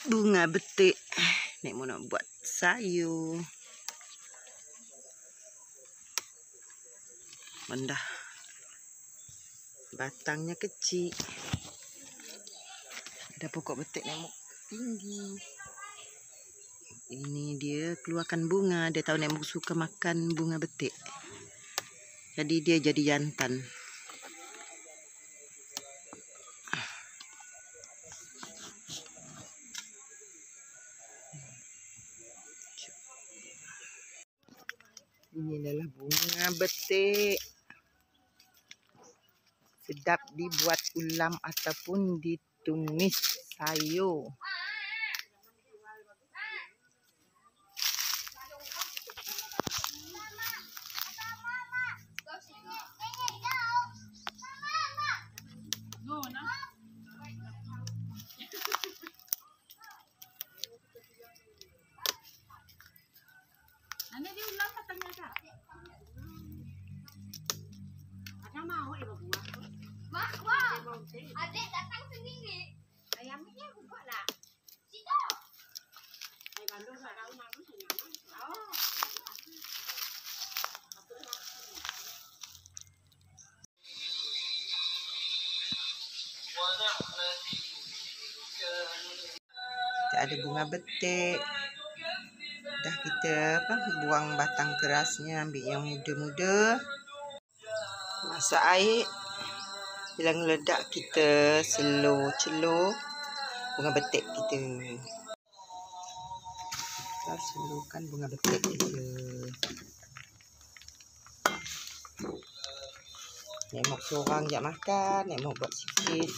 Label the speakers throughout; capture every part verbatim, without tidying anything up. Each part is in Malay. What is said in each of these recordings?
Speaker 1: bunga betik. Nek mau nak buat sayur. Mendah. Batangnya kecil. Ada pokok betik nemok tinggi. Ini dia keluarkan bunga. Dia tahu nemok suka makan bunga betik. Jadi dia jadi jantan. Ini adalah bunga betik. Sedap dibuat ulam ataupun ditumis sayur.
Speaker 2: Nanti dia ulang katanya tak? Ada mau ibu buat?
Speaker 3: Mak, wah, adik datang sendiri.
Speaker 2: Ayamnya aku buat lah.
Speaker 3: Situ.
Speaker 2: Ayam Bandung tak tahu malu senyaman. Oh.
Speaker 1: Kita ada bunga betik. Dah kita apa buang batang kerasnya, ambil yang muda-muda. Masak air. Bila meledak kita slow celur bunga betik kita. Kita celurkan bunga betik kita. Nemok seorang je makan, nemok buat sikit.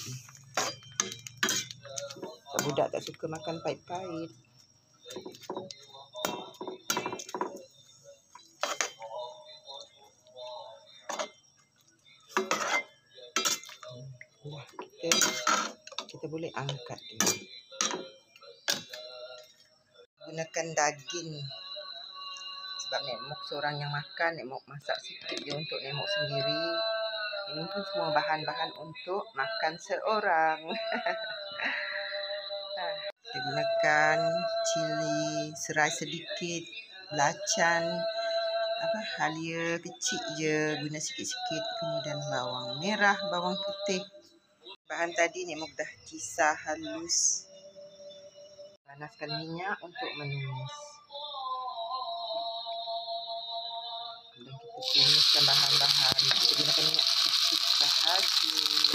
Speaker 1: Budak tak suka makan pahit-pahit. Dah, kita, kita boleh angkat dia. Gunakan daging. Sebab nemok seorang yang makan, nemok masak sikit je untuk nemok sendiri. Ini pun semua bahan-bahan untuk makan seorang. Kita gunakan cili serai sedikit, belacan, apa halia kecil je, guna sikit-sikit, kemudian bawang merah, bawang putih. Bahan tadi nemok dah kisar halus. Panaskan minyak untuk menumis. Kemudian kita tumiskan bahan-bahan. Kita gunakan minyak sikit sahaja.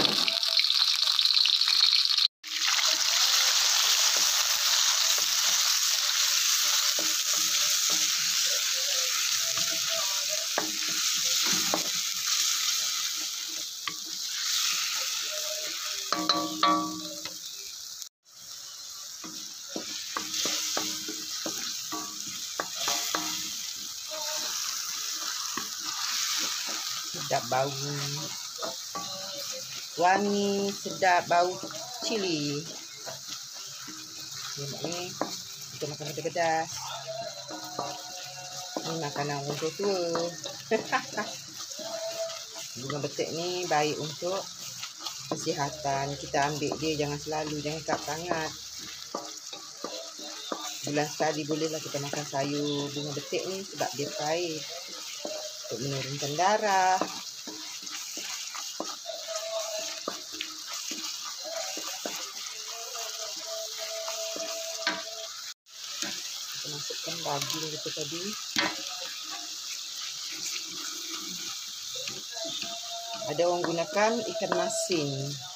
Speaker 1: Sedap bau, wangi, sedap bau cili. Ini kita makan pedas-pedas. Ini makanan untuk tua. Bunga betik ni baik untuk kesihatan. Kita ambil dia jangan selalu, jangan kat sangat. Bulan sekali bolehlah kita makan sayur bunga betik ni sebab dia baik untuk menurunkan darah. Kita masukkan daging kita tadi. Ada orang gunakan ikan masin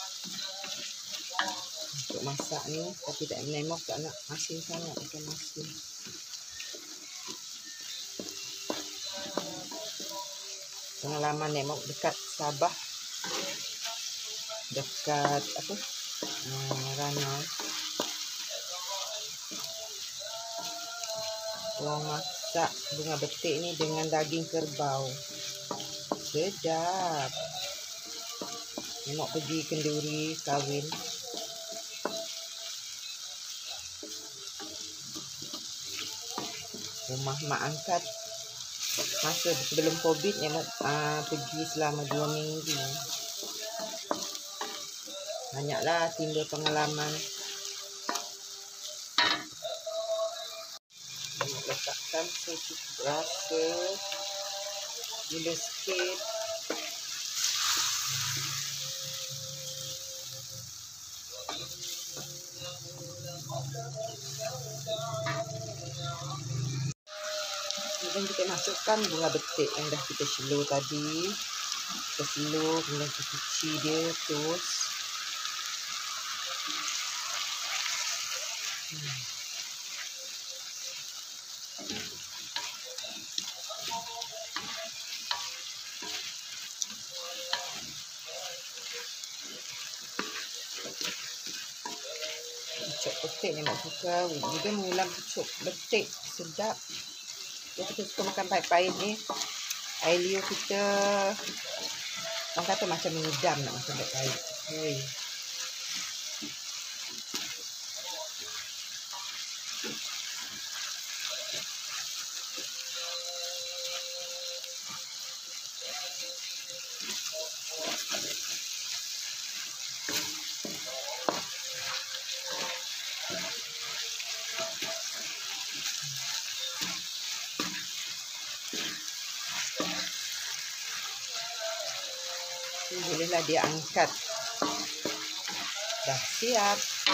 Speaker 1: untuk masak ni, tapi tak nemok tak nak masin sangat ikan masin. Pengalaman nemok dekat Sabah, dekat apa hmm, Ranau. Orang masak bunga betik ni dengan daging kerbau. Sedap. Nemok pergi kenduri kahwin. Rumah mak angkat masa sebelum Covid nemok uh, pergi selama dua minggu. Banyaklah timbul pengalaman. letakkan secukup rasa, gula sikit. Kemudian kita masukkan bunga betik yang dah kita slow tadi. Kita slow, kemudian kita cuci dia terus. Hmm. Pucuk betik ni mak suka. Juga mengulam pucuk betik sedap. Kita suka makan pahit-pahit ni. Air liur kita, orang kata macam mengedam nak makan pahit-pahit. Hey. Bolehlah dia angkat. Dah siap.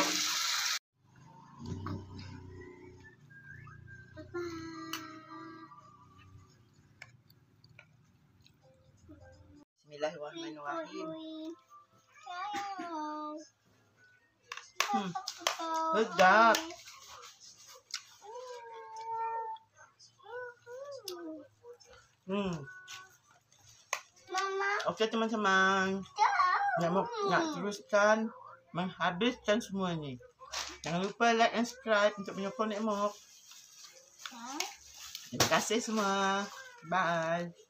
Speaker 1: Bismillahirrahmanirrahim. Hmm. Sedap. Hmm. Okey teman-teman. Nak nak teruskan menghabiskan semua ni. Jangan lupa like and subscribe untuk menyokong Nek Mok. Terima kasih semua. Bye.